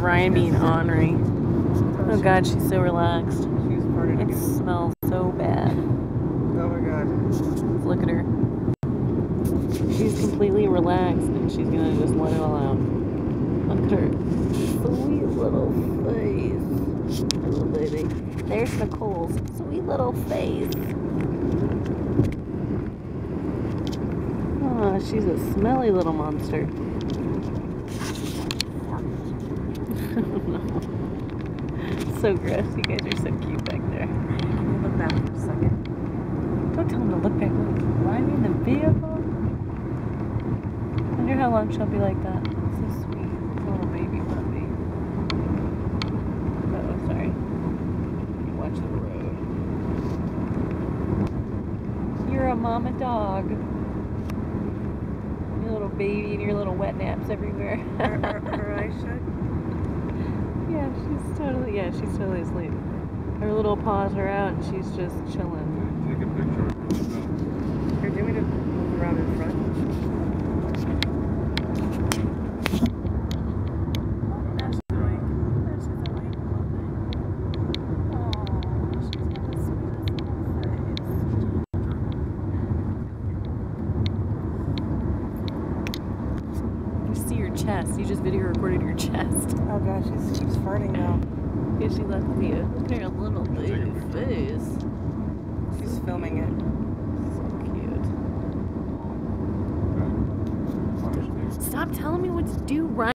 Ryan being ornery. Oh god, she's so relaxed. She's farting. It smells so bad. Oh my god. Look at her. She's completely relaxed and she's gonna just let it all out. Look at her sweet little face. Little baby. There's Nicole's sweet little face. Oh, she's a smelly little monster. So gross. You guys are so cute back there. Can you look back for a second? Don't tell him to look back. Why are you in the vehicle? Wonder how long she'll be like that. So sweet. Little baby puppy. Oh, sorry. Watch the road. You're a mama dog. Your little baby and your little wet naps everywhere. Her eyes shut? Yeah, she's totally asleep. Her little paws are out and she's just chilling. Take a picture. Here, do you want me to move around in front? That's annoying. That's just annoying. You see your chest. You just video recorded your chest. Oh gosh, she keeps farting now. Yeah, she left you. Look at her little baby face. She's filming it. So cute. Stop telling me what to do, Ryan.